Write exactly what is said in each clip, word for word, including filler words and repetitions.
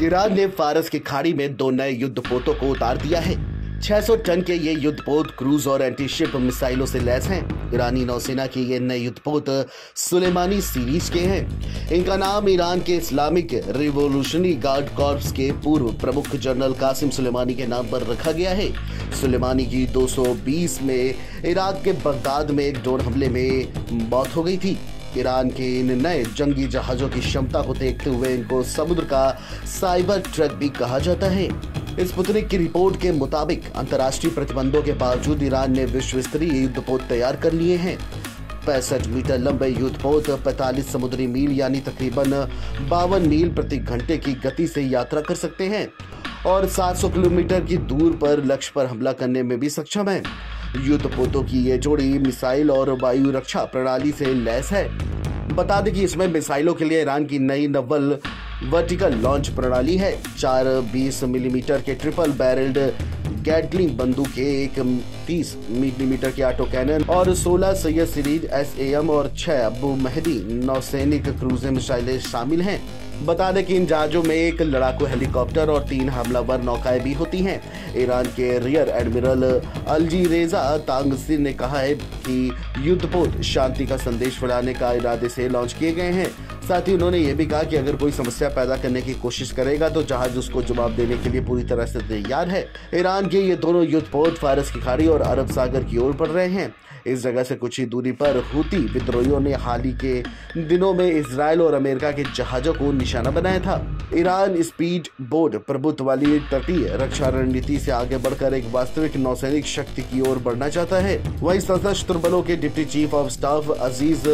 Iran ने फारस की खाड़ी में दो नए युद्धपोतों को उतार दिया है। छह सौ टन के ये युद्धपोत क्रूज और एंटी शिप मिसाइलों से लैस हैं। ईरानी नौसेना के ये नए युद्धपोत सुलेमानी सीरीज के हैं। इनका नाम ईरान के इस्लामिक रिवॉल्यूशनरी गार्ड कॉर्प्स के पूर्व प्रमुख जनरल कासिम सुलेमानी के नाम पर रखा गया है। सुलेमानी की दो सौ बीस में इराक के बगदाद में एक ड्रोन हमले में मौत हो गई थी। ईरान के इन नए जंगी जहाजों की क्षमता को देखते हुए इनको समुद्र का साइबर ट्रक भी कहा जाता है। स्पुतनिक की रिपोर्ट के मुताबिक अंतर्राष्ट्रीय प्रतिबंधों के बावजूद ईरान ने विश्व स्तरीय युद्धपोत तैयार कर लिए हैं। पैंसठ मीटर लंबे युद्धपोत पैंतालीस समुद्री मील यानी तकरीबन बावन मील प्रति घंटे की गति से यात्रा कर सकते हैं और सात सौ किलोमीटर की दूर पर लक्ष्य पर हमला करने में भी सक्षम है। युद्धपोतों की ये जोड़ी मिसाइल और वायु रक्षा प्रणाली से लैस है। बता दें कि इसमें मिसाइलों के लिए ईरान की नई नवल वर्टिकल लॉन्च प्रणाली है। चार बीस मिलीमीटर के ट्रिपल बैरल्ड गैटलिंग बंदूकें, एक तीस मिलीमीटर के ऑटो कैनन और सोलह Sayyad series S A M और छह अबू महदी नौसैनिक क्रूज मिसाइलें शामिल हैं। बता दें कि इन जहाजों में एक लड़ाकू हेलीकॉप्टर और तीन हमलावर नौकाएं भी होती हैं। ईरान के रियर एडमिरल अलजीरेजा तांगसी ने कहा है कि युद्धपोत शांति का संदेश फैलाने का इरादे से लॉन्च किए गए हैं। साथ ही उन्होंने ये भी कहा कि अगर कोई समस्या पैदा करने की कोशिश करेगा तो जहाज उसको जवाब देने के लिए पूरी तरह से तैयार है। ईरान के ये दोनों युद्धपोत फारस की खाड़ी और अरब सागर की ओर बढ़ रहे हैं। इस जगह से कुछ ही दूरी पर हूती विद्रोहियों ने हाल ही के दिनों में इजराइल और अमेरिका के जहाजों को निशाना बनाया था। ईरान स्पीड बोट प्रभुत्व वाली तटीय रक्षा रणनीति से आगे बढ़कर एक वास्तविक नौसैनिक शक्ति की ओर बढ़ना चाहता है। वहीं सशस्त्र बलों के deputy chief of staff Aziz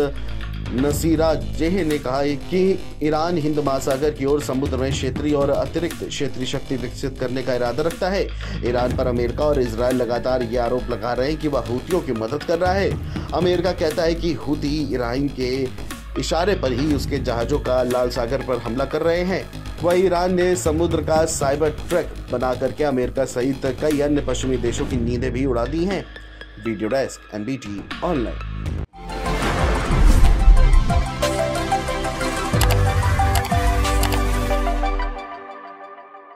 Nasirzadeh ने कहा है कि ईरान हिंद महासागर की ओर समुद्र में क्षेत्रीय और अतिरिक्त क्षेत्रीय शक्ति विकसित करने का इरादा रखता है। ईरान पर अमेरिका और इजराइल लगातार ये आरोप लगा रहे हैं कि वह हूतियों की मदद कर रहा है। अमेरिका कहता है कि हूती ईरान के इशारे पर ही उसके जहाजों का लाल सागर पर हमला कर रहे हैं। वहीं ईरान ने समुद्र का साइबर ट्रक बना करके अमेरिका सहित कई अन्य पश्चिमी देशों की नींदें भी उड़ा दी हैं। Video desk N B T online.